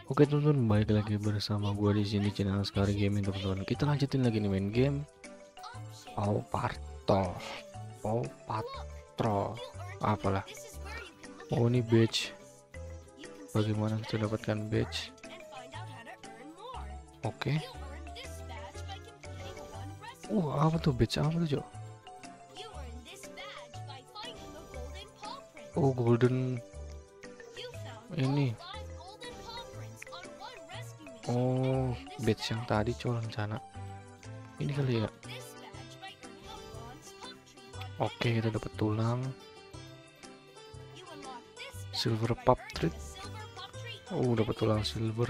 Oke teman-teman, balik lagi bersama gua di sini channel Sekali Gaming teman-teman. Kita lanjutin lagi nih main game Paw Patrol. Paw Patrol. Apalah. Oh ini badge. Bagaimana kita dapatkan badge? Oke. Apa tuh badge apa tuh, Cok? Oh, golden ini. Oh, badge yang tadi Cok rencana. Ini kali ya. Oke, kita dapat tulang. Silver pup treat. Oh, dapat tulang silver.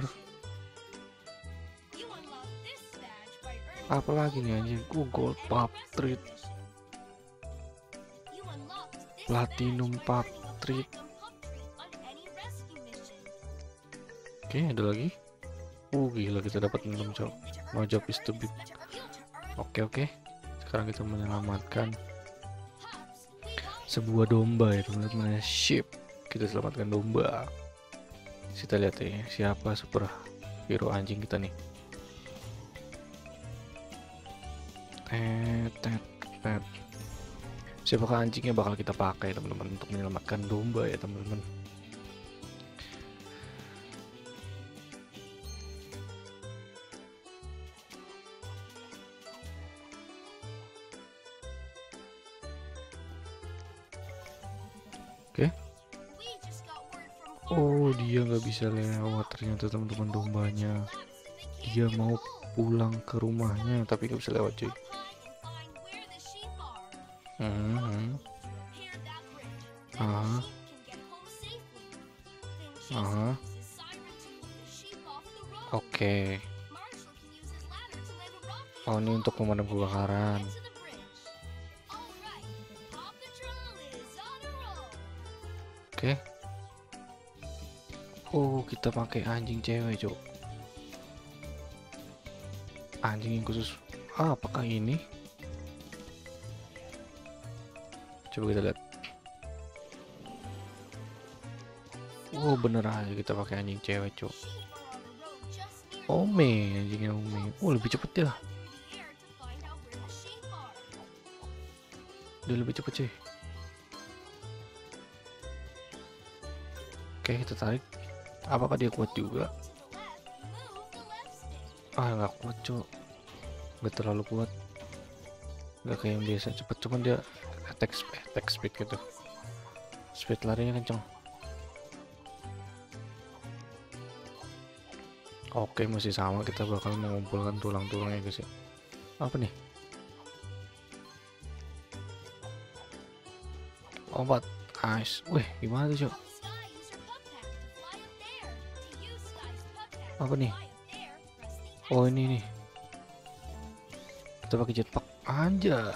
Apa lagi nih anjir? Gold pup treat. Platinum pup treat. Oke, ada lagi. Gila, kita dapat 6 Cok. My job is to beat. Oke. Sekarang kita menyelamatkan sebuah domba ya teman-teman. Sheep. Kita selamatkan domba. Kita lihat ya siapa super hero anjing kita nih. Siapakah anjingnya bakal kita pakai teman-teman untuk menyelamatkan domba ya teman-teman. Oke. Oh, dia nggak bisa lewat ternyata teman-teman dombanya. Dia mau pulang ke rumahnya tapi nggak bisa lewat cuy. Oke. Oh, ini untuk pemadam kebakaran. Oke. Oh, kita pakai anjing cewek, Cok. Anjing yang khusus. Apakah ini? Coba kita lihat. Oh, bener aja kita pakai anjing cewek, Cok. Ome, anjingnya Ome. Oh, lebih cepet ya. Dia lebih cepet sih. Oke, kita tarik. Apakah dia kuat juga? Nggak kuat Cok. Nggak terlalu kuat. Nggak kayak yang biasa cepet. Cuman dia attack speed gitu. Speed larinya kenceng. Oke, masih sama. Kita bakal mengumpulkan tulang-tulangnya guys ya. Apa nih? Obat. Nice. Wih, gimana tuh Cok? Apa nih? Oh, ini nih. Kita pakai jetpack aja.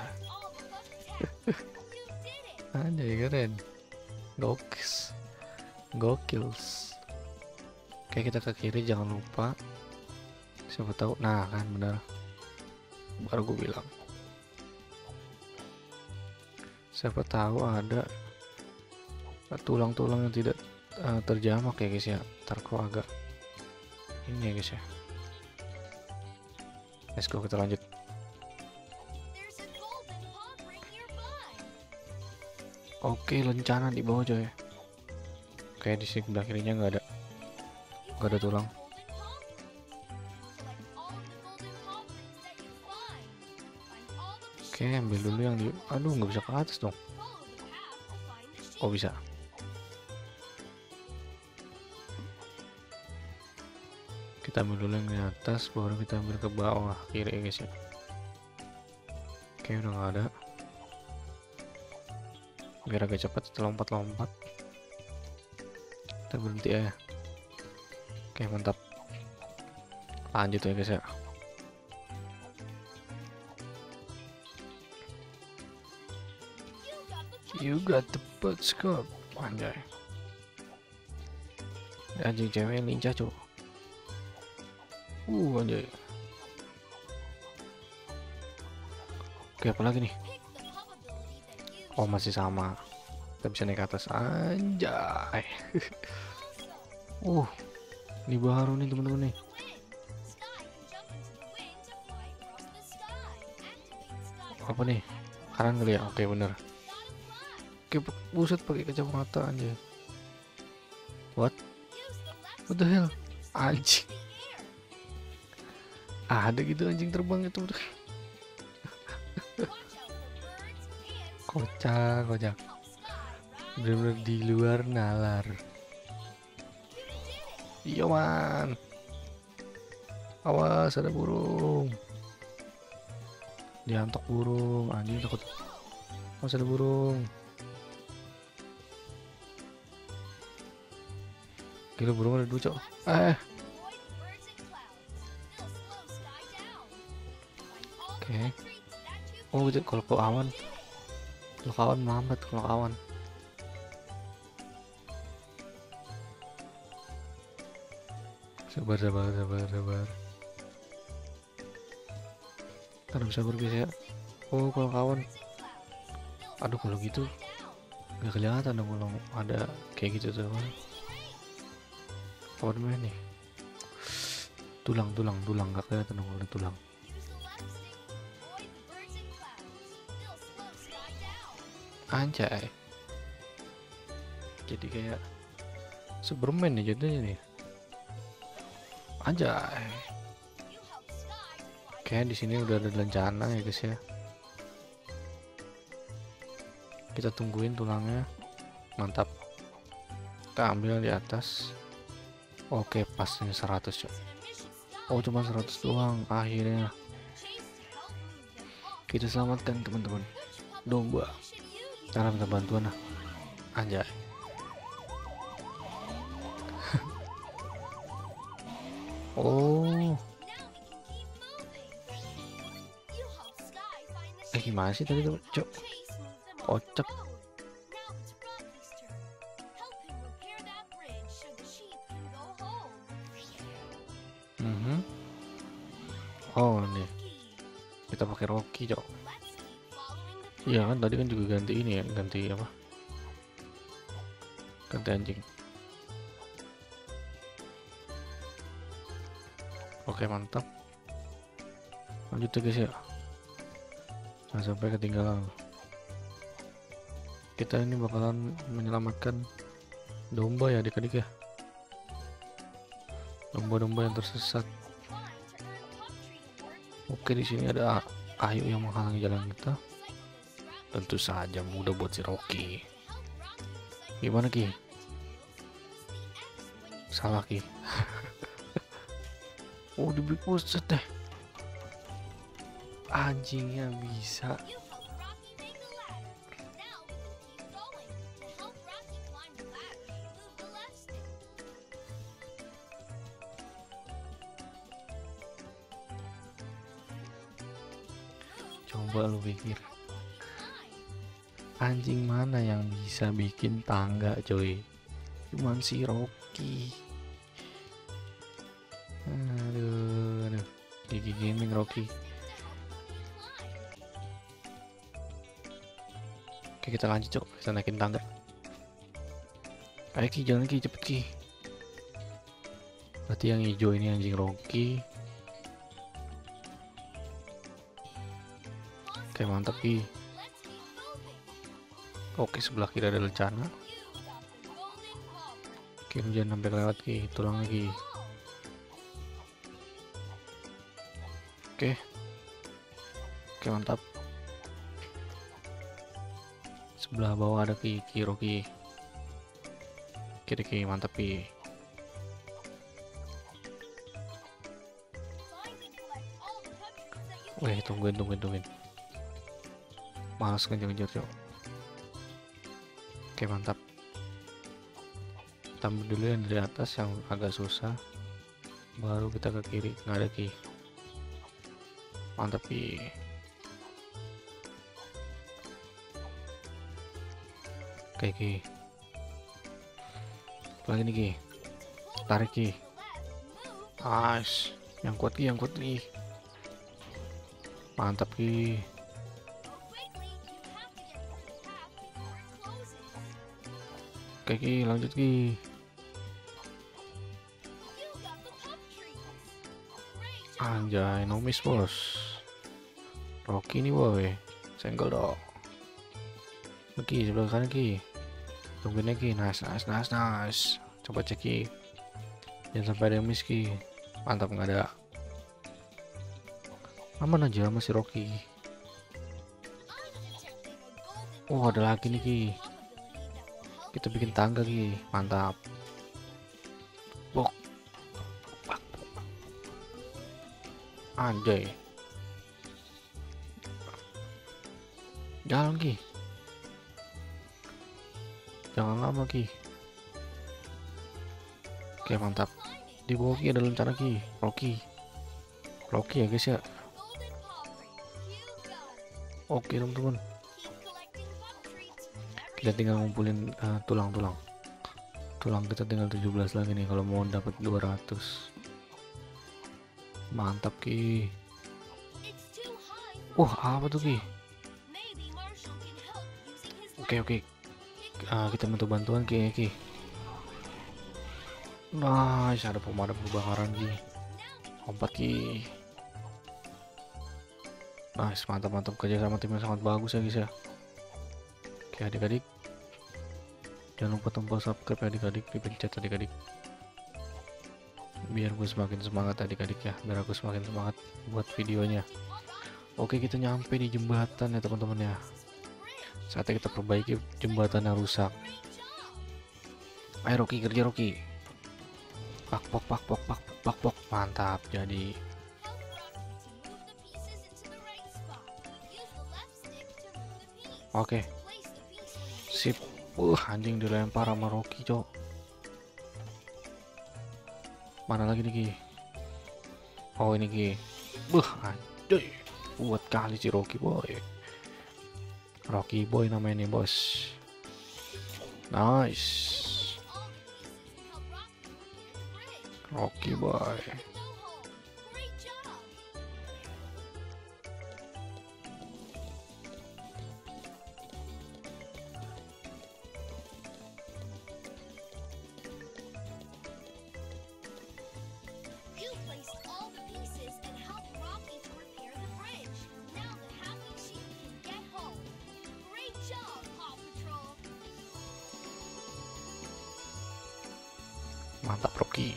Anjay, keren. Gokils. Oke, kita ke kiri jangan lupa. Siapa tahu. Nah, kan benar. Baru gue bilang. Siapa tahu ada tulang-tulang yang tidak terjamak ya guys ya. Ntar kok agak ini ya guys ya. Let's go, kita lanjut. Oke, lencana di bawah coy. Oke, di sebelah kirinya nggak ada tulang. Oke, ambil dulu yang di. Aduh, nggak bisa ke atas dong. Oh, bisa. Kita ambil dulu yang di atas, baru kita ambil ke bawah kiri ya guys ya. Oke, udah nggak ada. Biar agak cepat kita lompat. Kita berhenti ya. Oke, mantap. Lanjut ya guys ya. You got the butt scope. Anjay. Anjing cewek yang lincah Cok. Anjay. Oke, apa lagi nih? Oh, masih sama. Kita bisa naik ke atas. Anjay. Ini baru nih teman-teman nih. Apa nih? Kanan kali ya? Oke bener. Oke, buset pakai kacamata aja. What the hell? Anjing. Ada gitu anjing terbang itu. Kocak, kocak. Bener-bener di luar nalar. Iya man. Awas ada burung. Diantok burung. Anjing takut. Awas ada burung. Gila burung ada 2 cok. Oke. Oh gitu kalau ke awan. Kalau kawan melambat kalau kawan. Sabar sabar sabar sabar. Ntar bisa bergeser ya. Oh kalau kawan. Aduh kalau gitu nggak kelihatan dong kalau ada kayak gitu tuh. Apa namanya nih? Tulang nggak kelihatan dong kalau tulang. Anjay. Jadi kayak Superman nih jadinya nih. Anjay. Kayak di sini udah ada rencana ya guys ya. Kita tungguin tulangnya. Mantap. Kita ambil di atas. Oke, pas ini 100 ya. Oh, cuma 100 doang akhirnya. Kita selamatkan teman-teman. Domba. Cara minta bantuan lah. Anjay. Oh. Gimana sih tadi tuh, Cok? Kocak. Oh, nih. Kita pakai Rocky, Cok. Iya kan tadi kan juga ganti ini ya, ganti apa? Ganti anjing. Oke, mantap. Lanjut ya guys ya. Jangan sampai ketinggalan. Kita ini bakalan menyelamatkan domba ya adik-adik ya. Domba-domba yang tersesat. Oke, di sini ada kayu yang menghalangi jalan kita. Tentu saja mudah buat si Rocky. Gimana Ki? Salah Ki. Oh dibeli pusat deh. Anjingnya bisa. Coba lu pikir, anjing mana yang bisa bikin tangga coy? Cuman si Rocky. Aduh, gigi gaming Rocky. Oke, kita lanjut cok, kita naikin tangga. Ayo Ki, jalan Ki, cepet Ki. Berarti yang hijau ini anjing Rocky. Oke, mantap Ki. Oke, sebelah kiri ada lencana. Oke, jangan sampai lewat Ki, tulang lagi. Oke. Oke, mantap. Sebelah bawah ada Ki, Rocky. Kiri Ki, mantap Ki. Weh, tungguin. Males kejar-kejar cok. Oke, mantap. Tambah dulu yang dari atas yang agak susah, baru kita ke kiri. Nggak ada Ki. Mantap Ki. Oke Ki. Lagi nih Ki. Tarik Ki. Yang kuat Ki. Mantap Ki. Oke Ki, lanjut Ki. Anjay, nomis bos. Rocky nih boy, senggol dong. Ki sebelah kanan ki. Tungguin ki, nice. Coba cek ki. Jangan sampai ada yang miss ki. Mantap, nggak ada. Aman aja masih Rocky. Oh, ada lagi nih ki. Kita bikin tangga ki. Mantap. Bok. Anjay. Jalan ki. Jangan lama ki. Oke, mantap. Di bawah ki ada lencana ki. Rocky ya guys ya. Oke teman-teman, kita tinggal ngumpulin tulang kita tinggal 17 lagi nih kalau mau dapat 200. Mantap ki. Wah, apa tuh ki? Oke. Kita minta bantuan ki. Nice, ada pemadam kebakaran ki. Lompat ki. Nice, mantap kerja sama timnya sangat bagus ya guys ya. Oke adik-adik, jangan lupa tombol subscribe ya adik-adik, dipencet adik-adik, biar gue semakin semangat adik-adik ya, biar aku semakin semangat buat videonya. Oke, kita nyampe di jembatan ya teman-teman ya. Saatnya kita perbaiki jembatan yang rusak. Ayo Rocky, kerja Rocky. Pak. Mantap, jadi. Oke. Sip. Anjing dilempar sama Rocky, cok. Mana lagi nih, Ki? Oh, ini Ki. Anjay. Buat kali si Rocky boy. Rocky boy namanya nih, bos. Nice. Rocky boy. Mantap Rocky.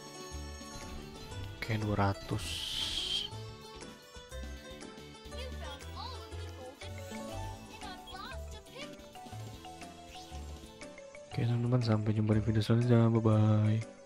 Oke, 200. Oke teman-teman, sampai jumpa di video selanjutnya. Bye bye.